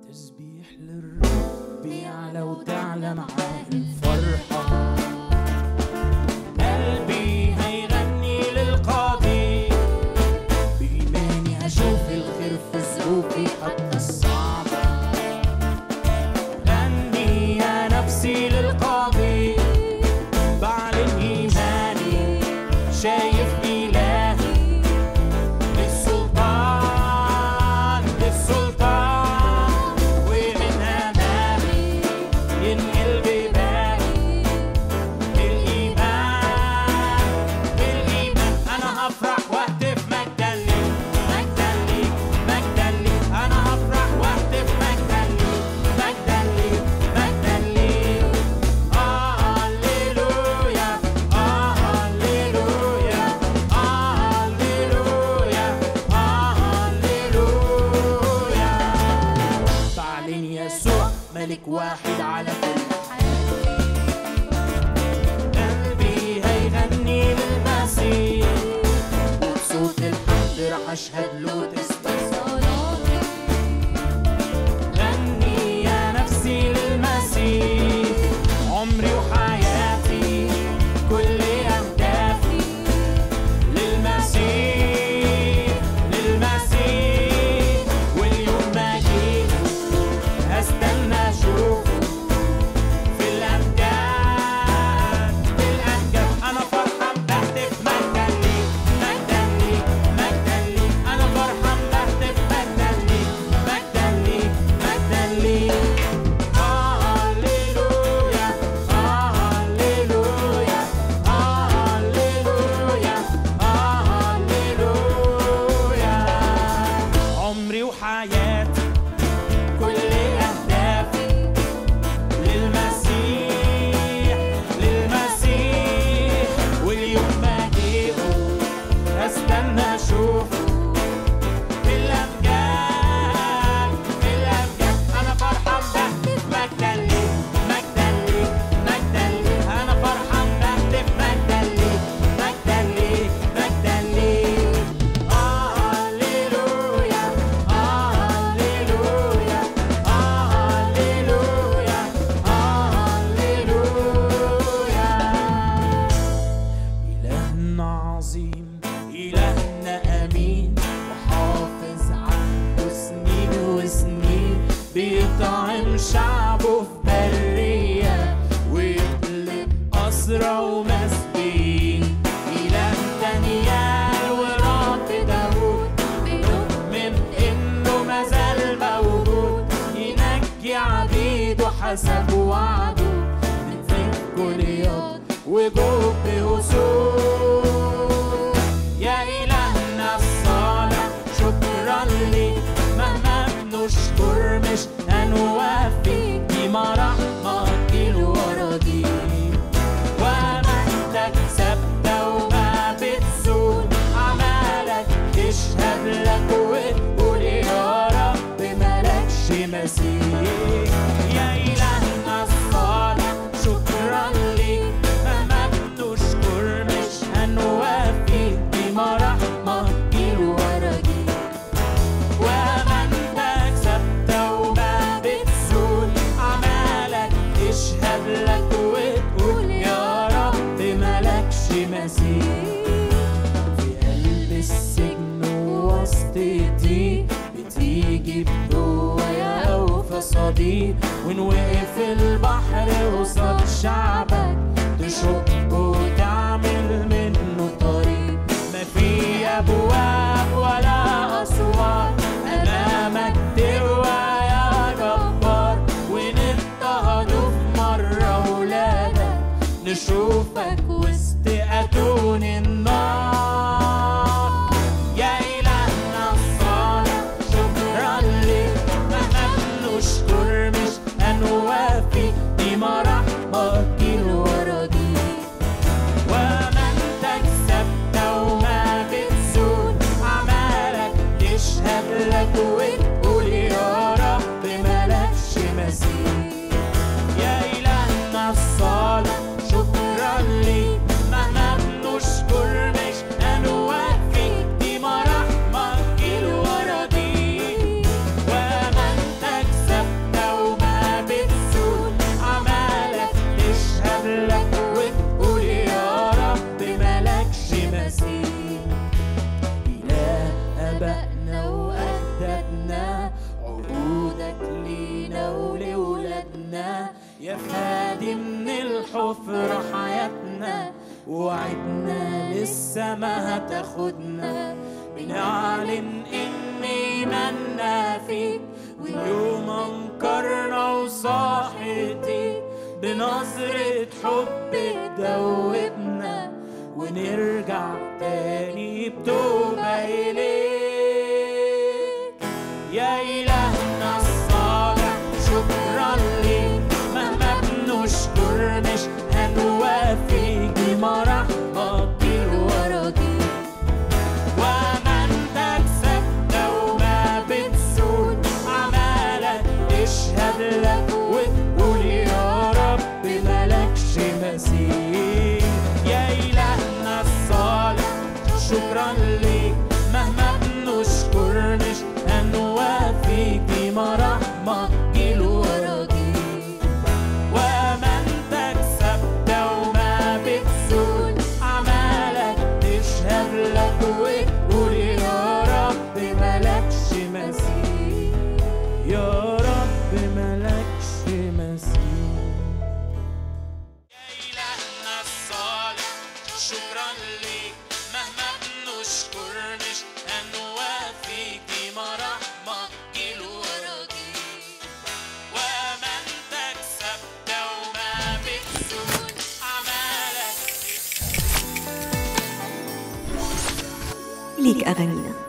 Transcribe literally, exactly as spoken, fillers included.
تسبيح للرب يعلى وتعلى معاه الفرحة. قلبي هيغني للقاضي، بإيماني هشوف الخير في ظروفي حتى الصعبة. غني يا نفسي للقاضي، بعلن إيماني شايف إلهي. للسلطان للسلطان ومن أمامي ينقل ببالي الإيمان الإيمان. أنا هفرح وأهتف مجدا ليك مجدا ليك مجدا ليك. أنا هفرح وأهتف مجدا ليك مجدا ليك مجدا ليك. آه هللويا آه هللويا آه هللويا آه هللويا. بعلن يسوع ملك واحد على كل حياتي. قلبي هيغني للمسيح، وبصوت الحمد رح أشهد له تسبح صلاتي. غني يا نفسي للمسيح، عمري وحياتي كل أهدافي للمسيح للمسيح. واليوم ما جيت هستنى أشوفه في الأمجاد في الأمجاد. أنا فرحان بهتف مجدا ليك مجدا ليك مجدا ليك. أنا فرحان بهتف مجدا ليك مجدا ليك مجدا ليك. آه هللويا آه هللويا آه هللويا آه هللويا. عمري وحياتي كل أهدافي للمسيح للمسيح. واليوم ما جيبه استنى اشوفه في الامجاد في الامجاد. انا فرحان بهتف مجدا ليك مجدا ليك مجدا ليك. انا فرحان بهتف مجدا ليك مجدا ليك مجدا ليك. آه هللويا آه هللويا آه هللويا آه هللويا. إلهنا عظيم إلهنا أمين، وحافظ عنده سنين وسنين. بيطعم شعبه في برية ويقلب أسرى ومسبين. إله دانيال ورب داود، بنؤمن إنه مازال موجود. ينجي عبيده حسب وعده من فيك جولياط وجوب أسود. يا إلهنا الصالح شكرا ليك، مهما بنشكر مش هنوفي. ديما رحمتك الوراضيك، وأمانتك ثابتة وما بتزول. أعمالك تشهد لك وتقول يا رب مالكش مثيل. يا إلهنا الصالح شكرا ليك، مهما بنشكر مش هنوفي. ديما رحمتك الوراضيك، وأمانتك ثابتة وما بتزول. أعمالك تشهد لك وتقول يا رب مالكش مثيل. في قلب السجن ووسط ضيق بتيجي بقوة أوفى صديق. وإن وقف البحر قصاد شعبك تشق وتعمل منه طريق. ما في أبواب ولا أسوار أمامك تقوى يا جبار. ونضطهدوا في مرة ولادك نشوفك وسط أتون النار. يا إلهنا الصالح شكرا ليك، مهما بنشكر مش هنوفي. ديما رحمتك الوراضيك، وأمانتك ثابتة وما بتزول. أعمالك تشهد لك وتقول يا رب مالكش مثيل. يا إلهنا الصالح شكرا ليك، مهما بنشكر مش هنوفي. ديما رحمتك الوراضيك، وأمانتك ثابتة آبائنا وأجدادنا، عهودك لينا ولولادنا. يا فادي من الحفرة حياتنا، وعدنا لسه ما هتاخدنا. بنعلن إن إيماننا فيك، واليوم أنكرنا وصاحتي بنظرة حب تدوبنا، ونرجع تاني بتوبة إليك. يا إلهنا الصالح شكرا ليك، مهما بنشكر مش هنوافيك. بمرحمتك وراضيك، وأمانتك ثابتة وما بتزول. أعمالك تشهد لك وتقول يا رب ملكش مثيل. يا إلهنا الصالح شكرا ليك، مهما بنشكر مش هنوافيك. بمرحمتك وراضيك، وأمانتك ثابتة وما بتزول. أعمالك تشهد لك وتقول يا رب ملكش مثيل. يا رب ملكش مثيل. يا إلهنا الصالح شكرا ليك، مهما بنشكر مش هنوافيك. بمرحمتك وراضيك، وأمانتك ثابتة وما بتزول. أعمالك ليك أغانينا.